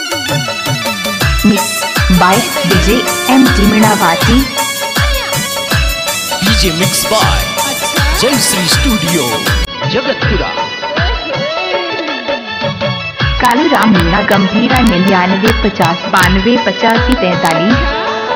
by DJ MT Minawati. DJ mix by Jai Sri Studio Jagatpura. Kaluram Meena Gambhira 99 50 92 85 43।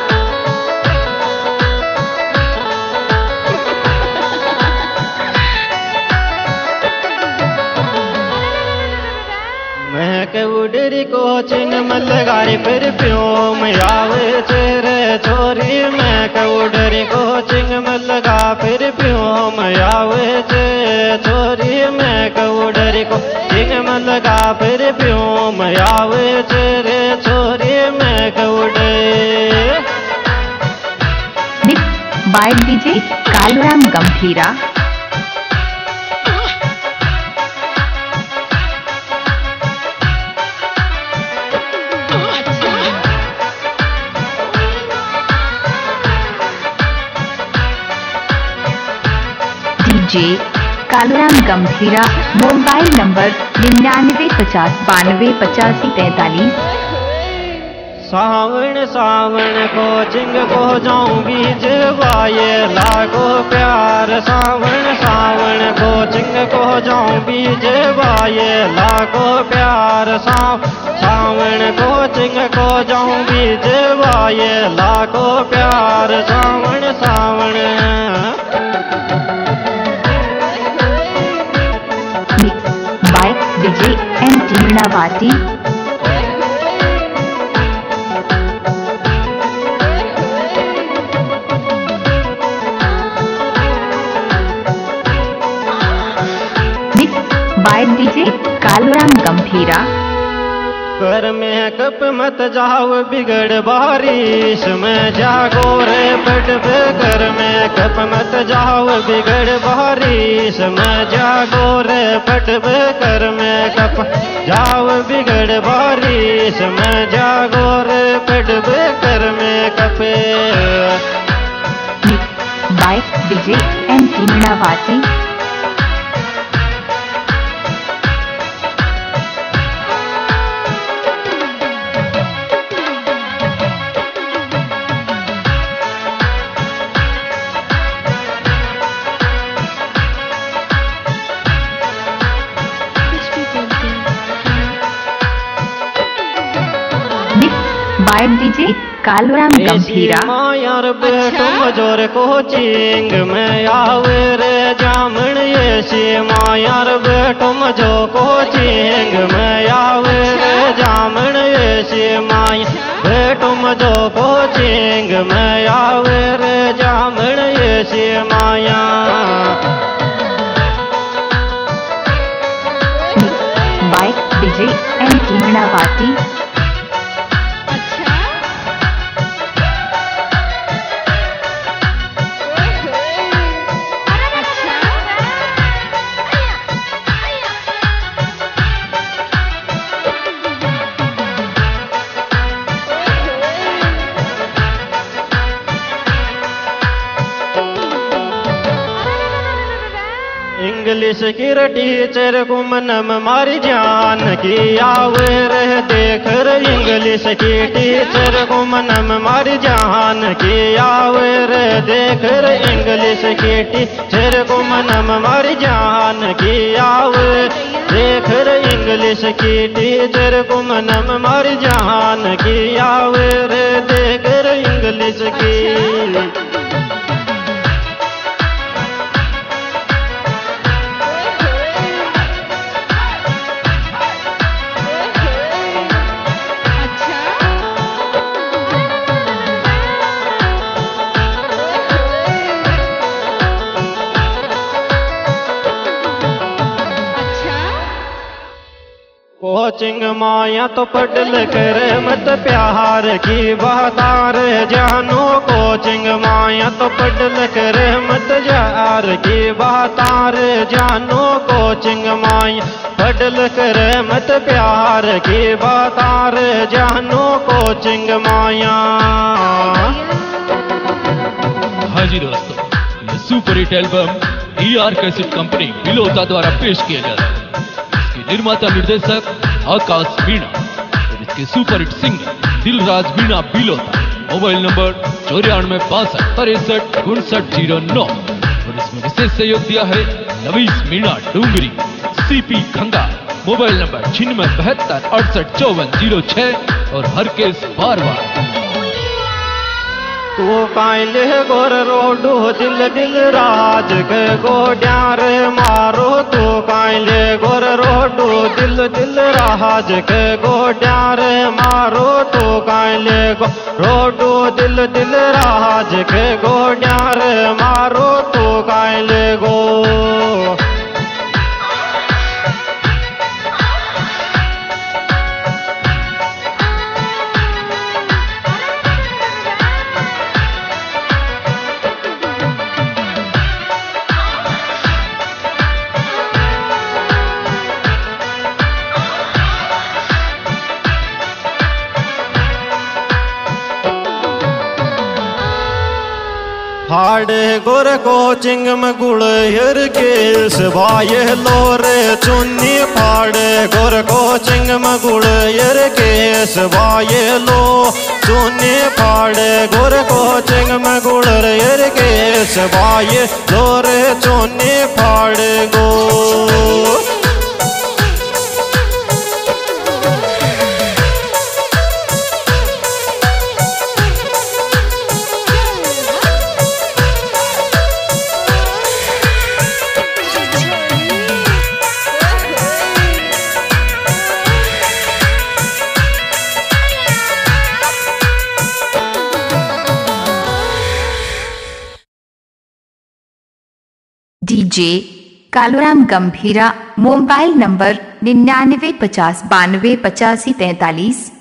उडरी coaching मलगारी फिर प्योम आवे चेरे छोरी मैं उडरी कोचिंग मलगा फिर प्योम आवे चे छोरी मैं उडरी कोचिंग मलगा फिर प्योम आवे चेरे छोरी मैं उडे। by DJ Kaluram Gambhira. DJ Kaluram Gambhira mobile number 99 50 92 85 43। सावन सावन कोचिंग को जाऊं बीज वाये लागो प्यार सावन सावन कोचिंग को जाऊं बीज वाये लागो प्यार सावन कोचिंग को जाऊं बीज वाये लागो प्यार सावन सावन। by DJ MT Minawati. by DJ Kaluram गंभीरा। घर में कप मत जाओ बिगड़ बारिश में जागो रे पट पे घर में कप मत जाओ बिगड़ बारिश में जागो रे पट पे घर में कप जाओ बिगड़ बारिश में जागो रे पट पे घर में कपे। by DJ MT Minawati. by DJ Kaluram गंभीरा। मायार बेटो मजोर कोचिंग में आवे रे जामन ये सी मायार बेटो मजो कोचिंग में आवे रे जामन ये सी माया बेटो मजो कोचिंग में आवे रे जामन ये सी माया। by DJ MT Minawati. English की टीचर को मनम मारी जान की आवे रह देख रे इंग्लिश की टीचर को मनम मारी जान की आवे रे देख रे इंग्लिश की टीचर को मनम मारी जान की आवे देख रे इंग्लिश की टीचर को मनम मारी जान की आवे रे देख रे इंग्लिश की। कोचिंग माया तो पढ़ कर मत प्यार की बहार जानो कोचिंग माया तो पढ़ कर मत जार की बहार जानो कोचिंग माया पढ़ कर मत प्यार की बहार जानो कोचिंग माया। हाँ जी दोस्तों, ये super hit album ER cassette company Bilota द्वारा पेश किया जा रहा है। इसके निर्माता निर्देशक आकाश मीणा, के super hit singer Dilraj Meena Bilota. Mobile number 94626359 और इसमें विशेष सहयोग दिया है Lavish Meena Dungri CP Khanga. Mobile number 9672685406 और हर केस बार-बार। तू काइले गोर रोडू दिल दिल राज के गोड्यार मारो। तू काइले गोर रोडू दिल दिल राज के गोड्यार मारो। तू काइले गो रोडू दिल दिल राज के गोड्यार मारो। तू काइले गो फाड़े गोर कोचिंग में गुड़ हिर केस भाई लोरे चुन्नी। फाड़े गोर कोचिंग में गुड़ हिर केस भाई लो चुन्नी। फाड़े गोर कोचिंग में गुड़ हिर केस भाई लोरे चुन्नी। फाड़े गो DJ Kaluram Gambhira. Mobile number 9950928543।